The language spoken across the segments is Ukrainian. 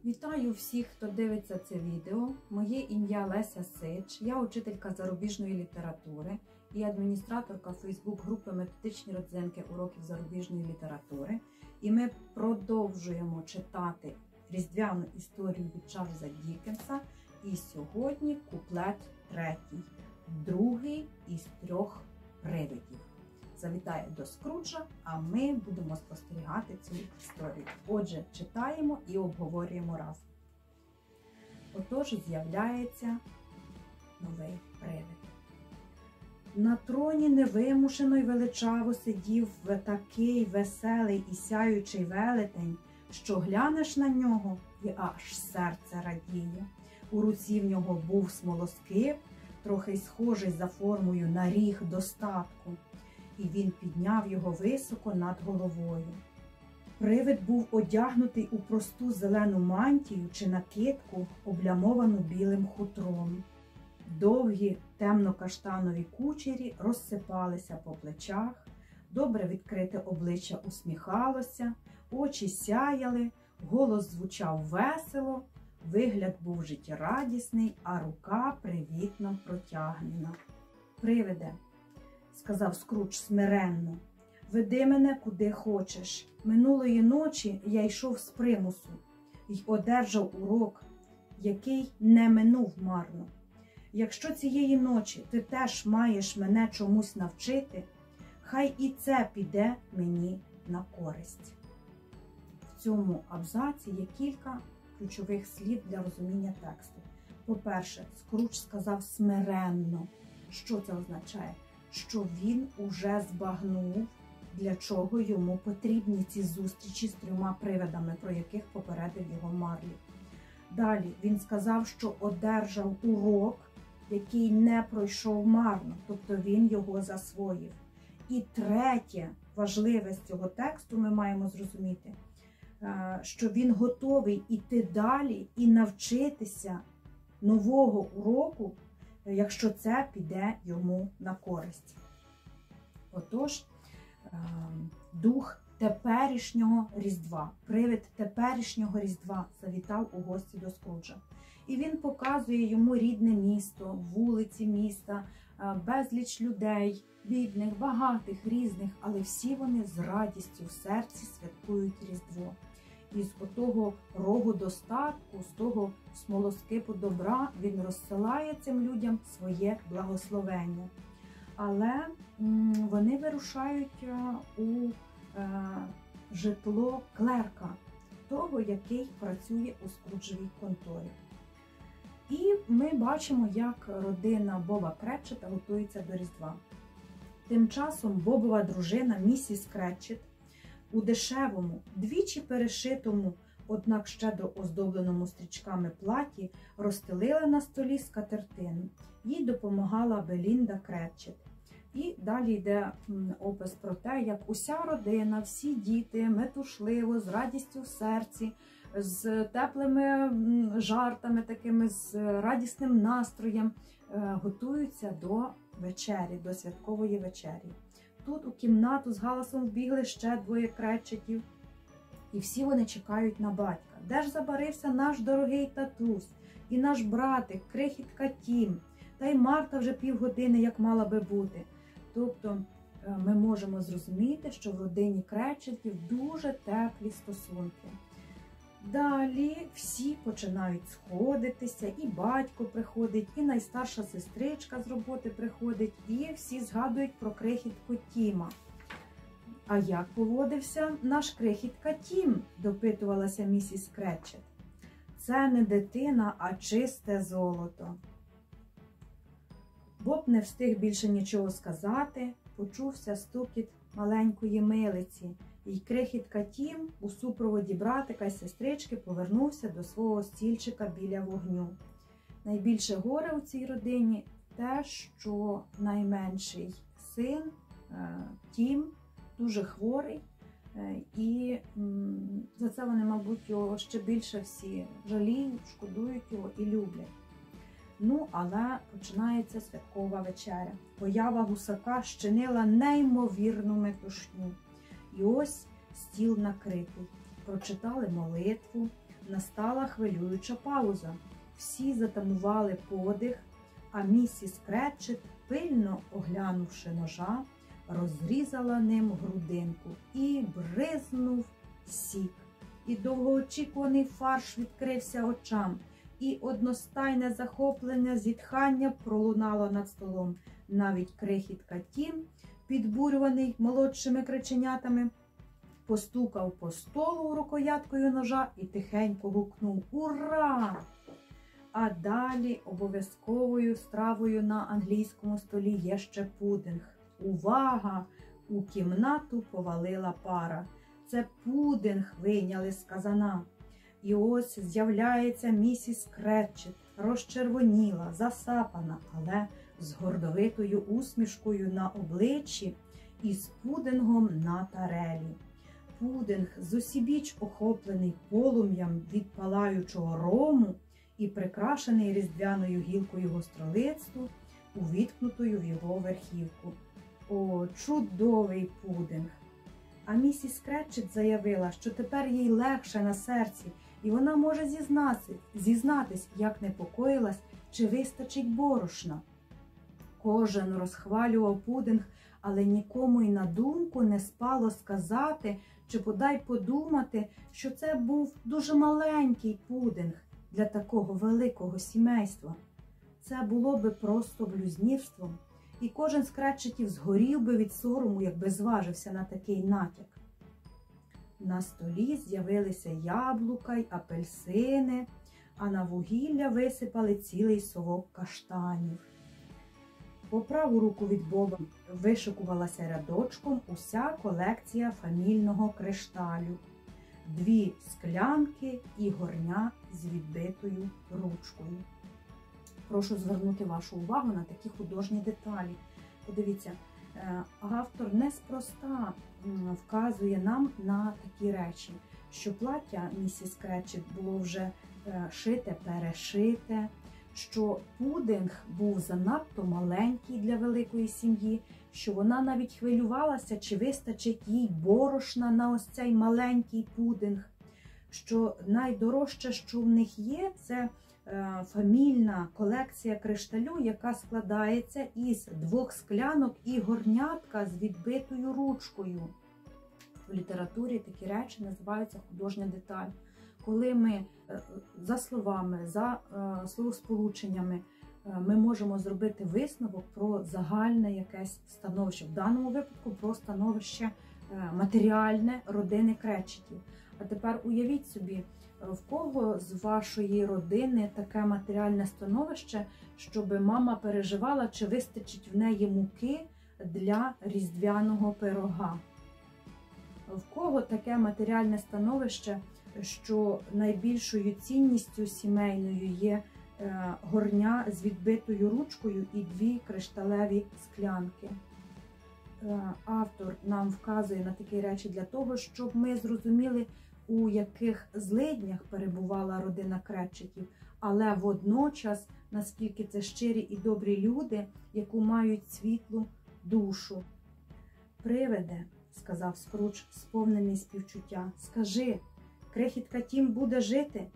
Вітаю всіх, хто дивиться це відео. Моє ім'я Леся Сич, я учителька зарубіжної літератури і адміністраторка Фейсбук-групи «Методичні родзинки уроків зарубіжної літератури». І ми продовжуємо читати різдвяну історію від Чарльза Діккенса. І сьогодні куплет третій, другий із 3 привидів. Завітає до Скруджа, а ми будемо спостерігати цю історію. Отже, читаємо і обговорюємо разом. Отож, з'являється новий привид. На троні невимушено й величаво сидів такий веселий і сяючий велетень, що глянеш на нього і аж серце радіє. У руці в нього був смолоскип, трохи й схожий за формою на ріг достатку. І він підняв його високо над головою. Привид був одягнутий у просту зелену мантію чи накидку, облямовану білим хутром. Довгі темно-каштанові кучері розсипалися по плечах, добре відкрите обличчя усміхалося, очі сяяли, голос звучав весело, вигляд був життєрадісний, а рука привітно протягнена. «Привиде», – сказав Скрудж смиренно, – «веди мене куди хочеш. Минулої ночі я йшов з примусу й одержав урок, який не минув марно. Якщо цієї ночі ти теж маєш мене чомусь навчити, хай і це піде мені на користь». В цьому абзаці є кілька ключових слів для розуміння тексту. По-перше, Скрудж сказав смиренно. Що це означає? Що він уже збагнув, для чого йому потрібні ці зустрічі з 3 привидами, про яких попередив його Марлі. Далі він сказав, що одержав урок, який не пройшов марно, тобто він його засвоїв. І третє, важливе з цього тексту ми маємо зрозуміти, що він готовий іти далі і навчитися нового уроку, якщо це піде йому на користь. Отож, дух теперішнього Різдва, привид теперішнього Різдва завітав у гості до Скруджа. І він показує йому рідне місто, вулиці міста, безліч людей, бідних, багатих, різних, але всі вони з радістю в серці святкують Різдво. І з того рогу достатку, з того смолоскипу добра він розсилає цим людям своє благословення. Але вони вирушають у житло клерка, того, який працює у Скруджевій конторі. І ми бачимо, як родина Боба Кретчета готується до Різдва. Тим часом Бобова дружина місіс Кретчет у дешевому, двічі перешитому, однак щедро оздобленому стрічками платі розстелила на столі скатертину. Їй допомагала Белінда Кретчет. І далі йде опис про те, як уся родина, всі діти метушливо, з радістю в серці, з теплими жартами, такими, з радісним настроєм готуються до вечері, до святкової вечері. Тут у кімнату з галасом вбігли ще 2 Кретчетів, і всі вони чекають на батька. Де ж забарився наш дорогий татусь, і наш братик, крихітка Тім, та й Марта вже півгодини, як мала би бути. Тобто ми можемо зрозуміти, що в родині Кретчетів дуже теплі стосунки. Далі всі починають сходитися, і батько приходить, і найстарша сестричка з роботи приходить, і всі згадують про крихітку Тіма. «А як поводився наш крихітка Тім?» – допитувалася місіс Кретчет. «Це не дитина, а чисте золото». Боб не встиг більше нічого сказати, почувся стукіт маленької милиці, і крихітка Тім у супроводі братика й сестрички повернувся до свого стільчика біля вогню. Найбільше горе у цій родині те, що найменший син Тім дуже хворий, і за це вони, мабуть, його ще більше всі жаліють, шкодують його і люблять. Ну, але починається святкова вечеря. Поява гусака щинила неймовірну метушню. І ось стіл накритий. Прочитали молитву, настала хвилююча пауза. Всі затамували подих, а місіс Кретчет, пильно оглянувши ножа, розрізала ним грудинку і бризнув сік. І довгоочікуваний фарш відкрився очам, і одностайне захоплене зітхання пролунало над столом. Навіть крихітка Тім, підбурюваний молодшими криченятами, постукав по столу рукояткою ножа і тихенько гукнув «Ура!». А далі обов'язковою стравою на англійському столі є ще пудинг. Увага! У кімнату повалила пара. Це пудинг вийняли з казана. І ось з'являється місіс Кретчет, розчервоніла, засапана, але з гордовитою усмішкою на обличчі і з пудингом на тарелі. Пудинг зусібіч охоплений полум'ям від палаючого рому і прикрашений різдвяною гілкою гостролисту, увіткнутою в його верхівку. О, чудовий пудинг! А місіс Кретчет заявила, що тепер їй легше на серці, і вона може зізнатись, як непокоїлась, чи вистачить борошна. Кожен розхвалював пудинг, але нікому й на думку не спало сказати, чи бодай подумати, що це був дуже маленький пудинг для такого великого сімейства. Це було би просто блюзнірством, і кожен з Кретчетів згорів би від сорому, якби зважився на такий натяк. На столі з'явилися яблука й апельсини, а на вугілля висипали цілий совок каштанів. По праву руку від Боба вишикувалася рядочком уся колекція фамільного кришталю. 2 склянки і горня з відбитою ручкою. Прошу звернути вашу увагу на такі художні деталі. Подивіться, автор неспроста вказує нам на такі речі, що плаття місіс Кретчет було вже шите-перешите, що пудинг був занадто маленький для великої сім'ї, що вона навіть хвилювалася, чи вистачить їй борошна на ось цей маленький пудинг, що найдорожче, що в них є, це фамільна колекція кришталю, яка складається із 2 склянок і горнятка з відбитою ручкою. В літературі такі речі називаються художня деталь. Коли ми за словами, за словосполученнями ми можемо зробити висновок про загальне якесь становище. В даному випадку про становище матеріальне родини Кретчетів. А тепер уявіть собі, в кого з вашої родини таке матеріальне становище, щоб мама переживала, чи вистачить в неї муки для різдвяного пирога. В кого таке матеріальне становище, що найбільшою цінністю сімейною є горня з відбитою ручкою і 2 кришталеві склянки. Автор нам вказує на такі речі для того, щоб ми зрозуміли, у яких злиднях перебувала родина Кретчетів, але водночас, наскільки це щирі і добрі люди, яку мають світлу душу. «Привиде», – сказав Скрудж, сповнений співчуття, – «скажи, крихітка Тім буде жити?»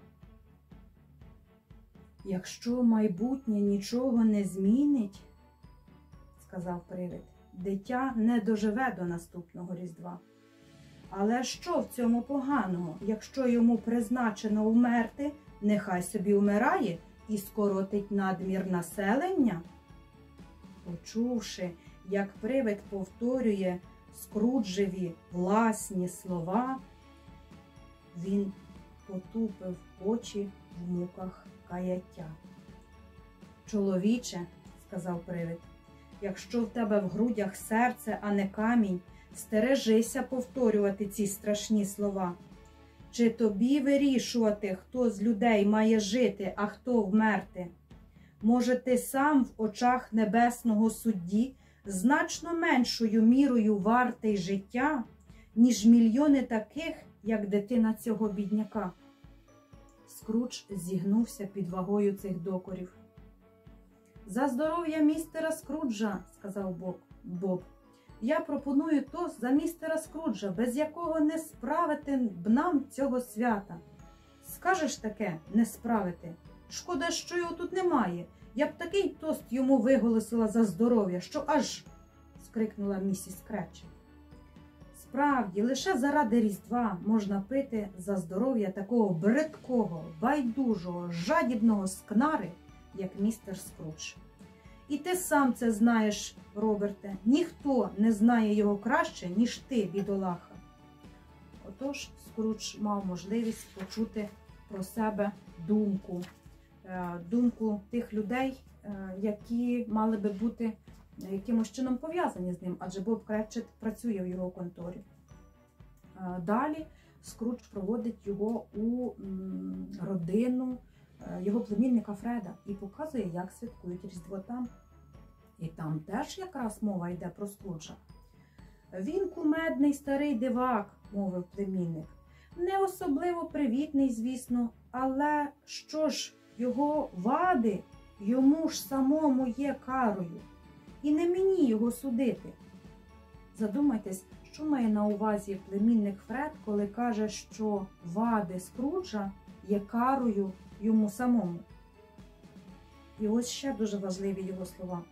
«Якщо майбутнє нічого не змінить, – сказав привид, – дитя не доживе до наступного Різдва. Але що в цьому поганого? Якщо йому призначено вмерти, нехай собі вмирає і скоротить надмір населення». Почувши, як привид повторює Скруджеві власні слова, він потупив очі в муках каяття. «Чоловіче, – сказав привид, – якщо в тебе в грудях серце, а не камінь, стережися повторювати ці страшні слова. Чи тобі вирішувати, хто з людей має жити, а хто вмерти? Може, ти сам в очах небесного судді значно меншою мірою вартий життя, ніж мільйони таких, як дитина цього бідняка?» Скрудж зігнувся під вагою цих докорів. «За здоров'я містера Скруджа, – сказав Боб, – я пропоную тост за містера Скруджа, без якого не справити б нам цього свята». скажеш таке не справити. Шкода, що його тут немає. Я б такий тост йому виголосила за здоров'я, що аж, скрикнула місіс Кречет. Справді, лише заради Різдва можна пити за здоров'я такого бридкого, байдужого, жадібного скнари, як містер Скрудж. І ти сам це знаєш, Роберте. Ніхто не знає його краще, ніж ти, бідолаха. Отож, Скрудж мав можливість почути про себе думку тих людей, які мали би бути якимось чином пов'язані з ним, адже Боб Кречет працює в його конторі. Далі Скрудж проводить його у родину його племінника Фреда і показує, як святкують Різдво там. І там теж якраз мова йде про Скруджа. Він кумедний старий дивак, мовив племінник. Не особливо привітний, звісно, але що ж, його вади йому ж самому є карою. І не мені його судити. Задумайтесь, що має на увазі племінник Фред, коли каже, що вади Скруджа є карою йому самому. І ось ще дуже важливі його слова.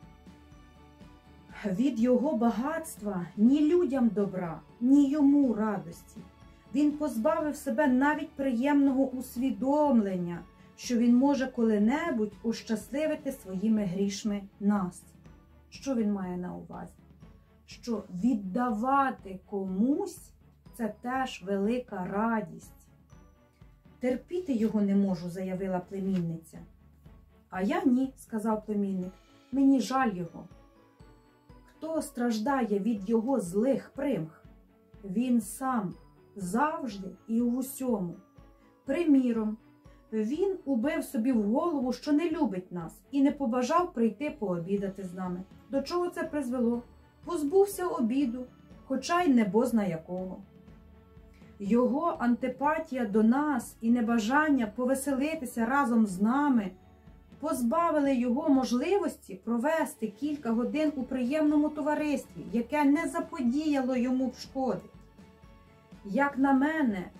Від його багатства ні людям добра, ні йому радості. Він позбавив себе навіть приємного усвідомлення, що він може коли-небудь ощасливити своїми грішми нас. Що він має на увазі? Що віддавати комусь – це теж велика радість. Терпіти його не можу, заявила племінниця. А я ні, сказав племінник, мені жаль його. Хто страждає від його злих примх? Він сам, завжди і в усьому. Приміром, він убив собі в голову, що не любить нас і не побажав прийти пообідати з нами. До чого це призвело? Позбувся обіду, хоча й небозна якого. Його антипатія до нас і небажання повеселитися разом з нами позбавили його можливості провести кілька годин у приємному товаристві, яке не заподіяло йому шкоди. Як на мене,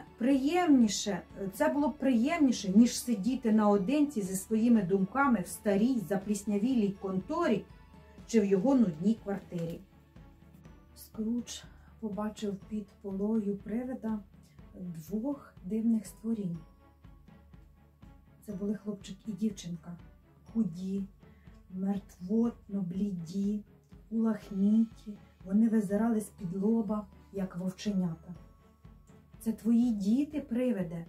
це було б приємніше, ніж сидіти наодинці зі своїми думками в старій запліснявілій конторі чи в його нудній квартирі. Скрудж побачив під полою привида двох дивних створінь. Це були хлопчик і дівчинка, худі, мертвотно бліді, улахміті, вони визирали з-під лоба, як вовченята. Це твої діти, привиде?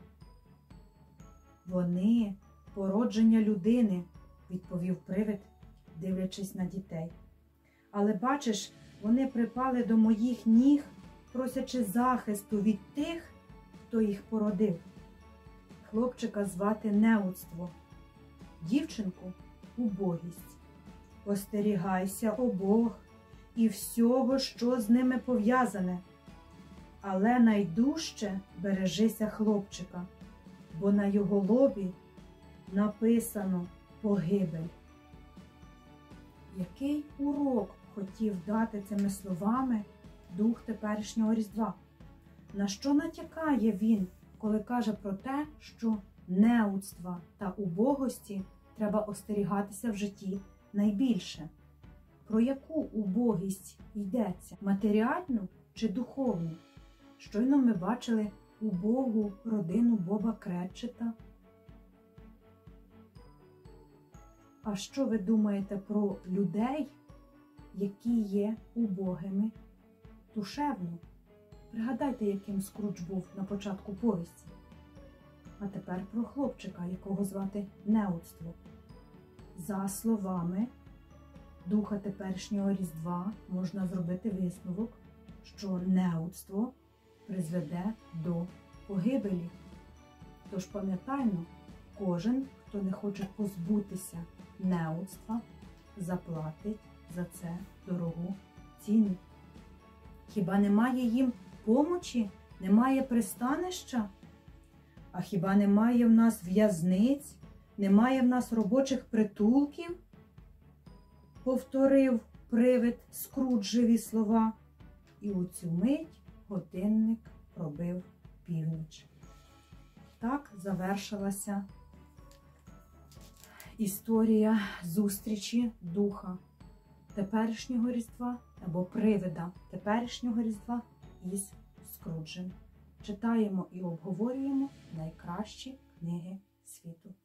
Вони породження людини, відповів привид, дивлячись на дітей. Але бачиш, вони припали до моїх ніг, просячи захисту від тих, хто їх породив. Хлопчика звати Неудство, дівчинку – убогість. Остерігайся обох і всього, що з ними пов'язане. Але найдужче бережися хлопчика, бо на його лобі написано «погибель». Який урок хотів дати цими словами дух теперішнього Різдва? На що натякає він, коли каже про те, що неудства та убогості треба остерігатися в житті найбільше? Про яку убогість йдеться? Матеріальну чи духовну? Щойно ми бачили убогу родину Боба Кречета. А що ви думаєте про людей, які є убогими душевно? Пригадайте, яким Скрудж був на початку повісті. А тепер про хлопчика, якого звати Неудство. За словами духа теперішнього Різдва можна зробити висновок, що неудство призведе до погибелі. Тож пам'ятаймо, кожен, хто не хоче позбутися неудства, заплатить за це дорогу ціну. Хіба немає їм помочі, немає пристанища? А хіба немає в нас в'язниць, немає в нас робочих притулків? Повторив привид Скруджеві слова, і у цю мить годинник пробив північ. так завершилася історія зустрічі духа теперішнього Різдва або привида теперішнього Різдва із Скруджем. Читаємо і обговорюємо найкращі книги світу.